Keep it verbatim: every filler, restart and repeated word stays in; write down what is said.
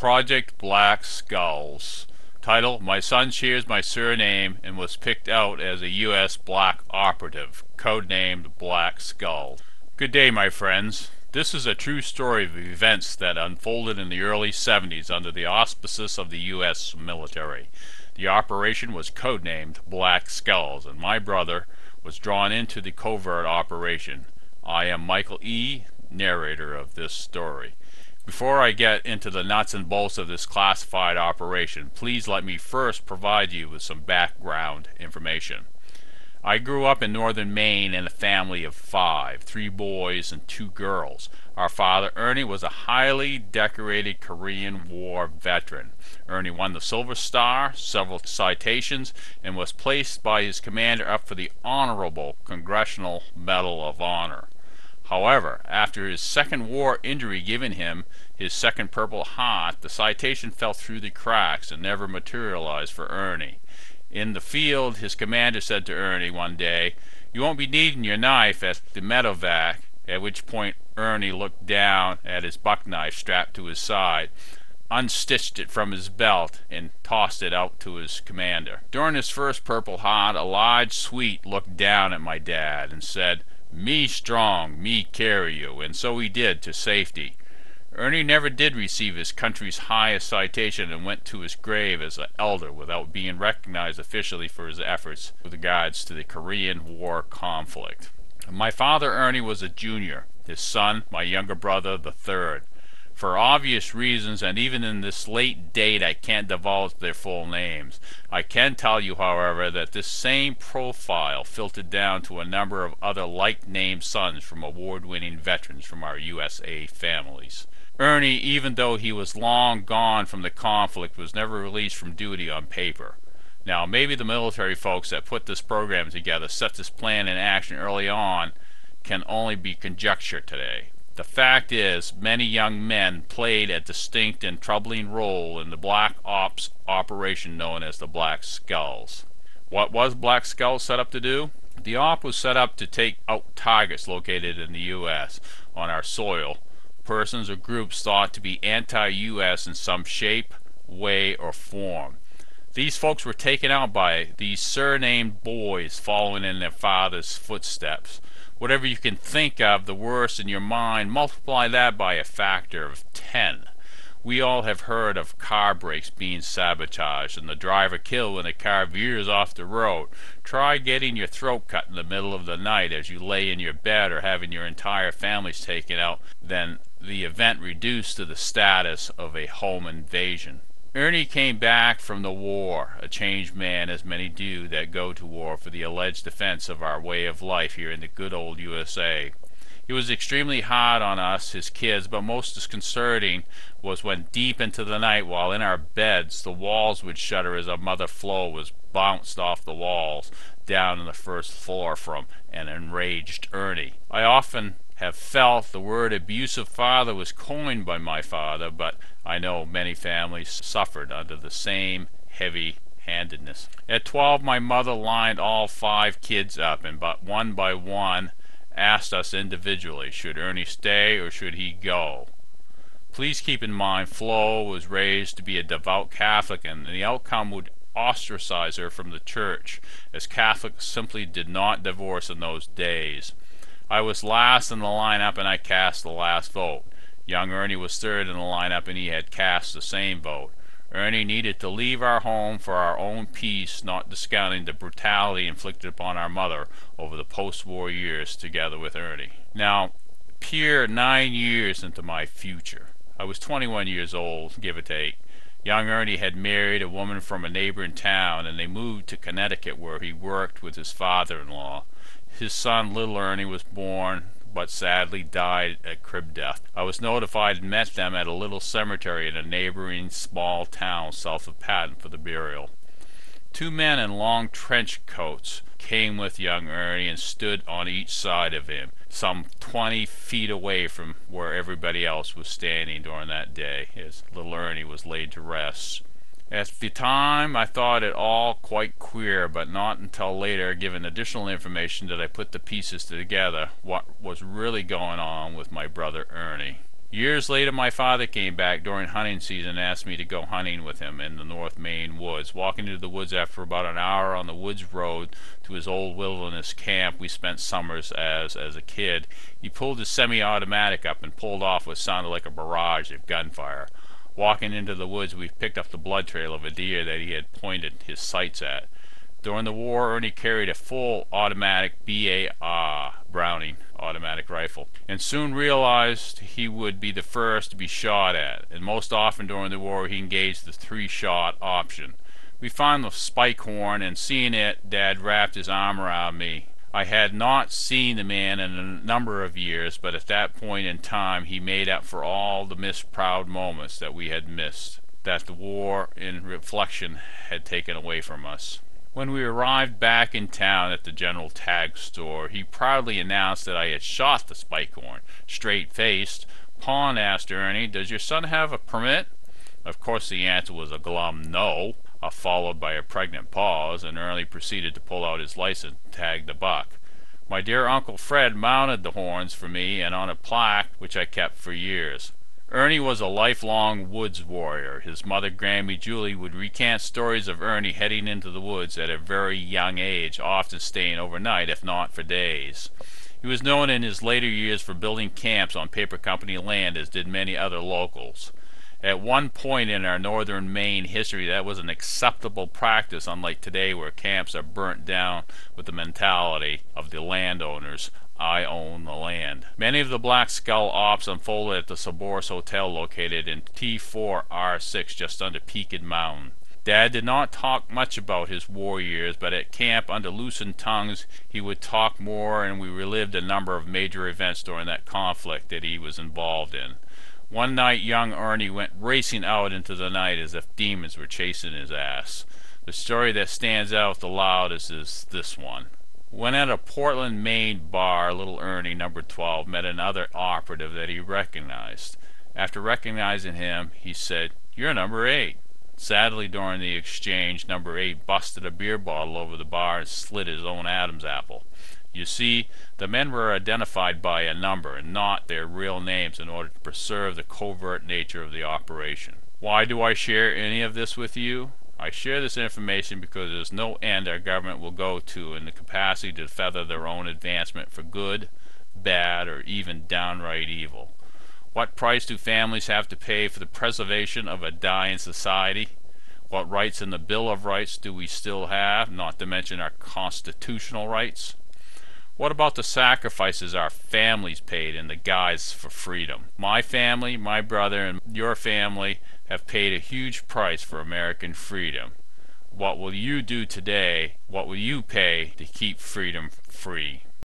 Project Black Skulls. Title: My son shares my surname and was picked out as a U S Black Operative, codenamed Black Skull. Good day, my friends. This is a true story of events that unfolded in the early seventies under the auspices of the U S military. The operation was codenamed Black Skulls, and my brother was drawn into the covert operation. I am Michael E., narrator of this story. Before I get into the nuts and bolts of this classified operation, please let me first provide you with some background information. I grew up in northern Maine in a family of five, three boys and two girls. Our father, Ernie, was a highly decorated Korean War veteran. Ernie won the Silver Star, several citations, and was placed by his commander up for the Honorable Congressional Medal of Honor. However, after his second war injury given him, his second Purple Heart, the citation fell through the cracks and never materialized for Ernie. In the field, his commander said to Ernie one day, "You won't be needing your knife at the medevac," at which point Ernie looked down at his buck knife strapped to his side, unstitched it from his belt, and tossed it out to his commander. During his first Purple Heart, a large Swede looked down at my dad and said, "Me strong, me carry you," and so he did, to safety. Ernie never did receive his country's highest citation and went to his grave as an elder without being recognized officially for his efforts with regards to the Korean War conflict. My father, Ernie, was a junior, his son, my younger brother, the third. For obvious reasons, and even in this late date, I can't divulge their full names. I can tell you, however, that this same profile filtered down to a number of other like-named sons from award-winning veterans from our U S A families. Ernie, even though he was long gone from the conflict, was never released from duty on paper. Now, maybe the military folks that put this program together, set this plan in action early on, can only be conjecture today. The fact is, many young men played a distinct and troubling role in the Black Ops operation known as the Black Skulls. What was Black Skulls set up to do? The op was set up to take out targets located in the U S on our soil, persons or groups thought to be anti-U S in some shape, way, or form. These folks were taken out by these surnamed boys following in their father's footsteps. Whatever you can think of, the worst in your mind, multiply that by a factor of ten. We all have heard of car brakes being sabotaged and the driver killed when a car veers off the road. Try getting your throat cut in the middle of the night as you lay in your bed, or having your entire families taken out, then the event reduced to the status of a home invasion. Ernie came back from the war, a changed man, as many do that go to war for the alleged defense of our way of life here in the good old U S A. He was extremely hard on us, his kids, but most disconcerting was when deep into the night, while in our beds, the walls would shudder as our mother Flo was bounced off the walls down on the first floor from an enraged Ernie. I often have felt the word abusive father was coined by my father, but I know many families suffered under the same heavy-handedness. At twelve, my mother lined all five kids up, and but one by one asked us individually, should Ernie stay or should he go? Please keep in mind, Flo was raised to be a devout Catholic, and the outcome would ostracize her from the church, as Catholics simply did not divorce in those days. I was last in the lineup and I cast the last vote. Young Ernie was third in the lineup and he had cast the same vote. Ernie needed to leave our home for our own peace, not discounting the brutality inflicted upon our mother over the post-war years together with Ernie. Now, peer nine years into my future. I was twenty-one years old, give or take. Young Ernie had married a woman from a neighboring town, and they moved to Connecticut, where he worked with his father-in-law. His son, little Ernie, was born, but sadly died at crib death. I was notified and met them at a little cemetery in a neighboring small town south of Patton for the burial. Two men in long trench coats came with young Ernie and stood on each side of him, some twenty feet away from where everybody else was standing during that day, as little Ernie was laid to rest. At the time, I thought it all quite queer, but not until later, given additional information, did I put the pieces together what was really going on with my brother Ernie. Years later, my father came back during hunting season and asked me to go hunting with him in the North Maine woods. Walking into the woods after about an hour on the woods road to his old wilderness camp we spent summers as as a kid, he pulled his semi-automatic up and pulled off what sounded like a barrage of gunfire. Walking into the woods, we picked up the blood trail of a deer that he had pointed his sights at. During the war, Ernie carried a full automatic B A R Browning automatic rifle, and soon realized he would be the first to be shot at, and most often during the war he engaged the three-shot option. We found the spike horn, and seeing it, Dad wrapped his arm around me. I had not seen the man in a number of years, but at that point in time he made up for all the missed proud moments that we had missed, that the war in reflection had taken away from us. When we arrived back in town at the general tag store, he proudly announced that I had shot the spike-horn. Straight-faced, Pond asked Ernie, "Does your son have a permit?" Of course the answer was a glum no, uh, followed by a pregnant pause, and Ernie proceeded to pull out his license and tag the buck. My dear Uncle Fred mounted the horns for me and on a plaque which I kept for years. Ernie was a lifelong woods warrior. His mother, Grammy Julie, would recant stories of Ernie heading into the woods at a very young age, often staying overnight, if not for days. He was known in his later years for building camps on paper company land, as did many other locals. At one point in our northern Maine history, that was an acceptable practice, unlike today where camps are burnt down with the mentality of the landowners. I own the land. Many of the Black Skull ops unfolded at the Sabors Hotel located in T four R six just under Peaked Mountain. Dad did not talk much about his war years, but at camp under loosened tongues he would talk more, and we relived a number of major events during that conflict that he was involved in. One night young Ernie went racing out into the night as if demons were chasing his ass. The story that stands out the loudest is this one. When at a Portland, Maine bar, little Ernie, number twelve, met another operative that he recognized. After recognizing him, he said, "You're number eight." Sadly, during the exchange, number eight busted a beer bottle over the bar and slit his own Adam's apple. You see, the men were identified by a number and not their real names in order to preserve the covert nature of the operation. Why do I share any of this with you? I share this information because there's no end our government will go to in the capacity to feather their own advancement for good, bad, or even downright evil. What price do families have to pay for the preservation of a dying society? What rights in the Bill of Rights do we still have, not to mention our constitutional rights? What about the sacrifices our families paid in the guise for freedom? My family, my brother, and your family have paid a huge price for American freedom. What will you do today? What will you pay to keep freedom free?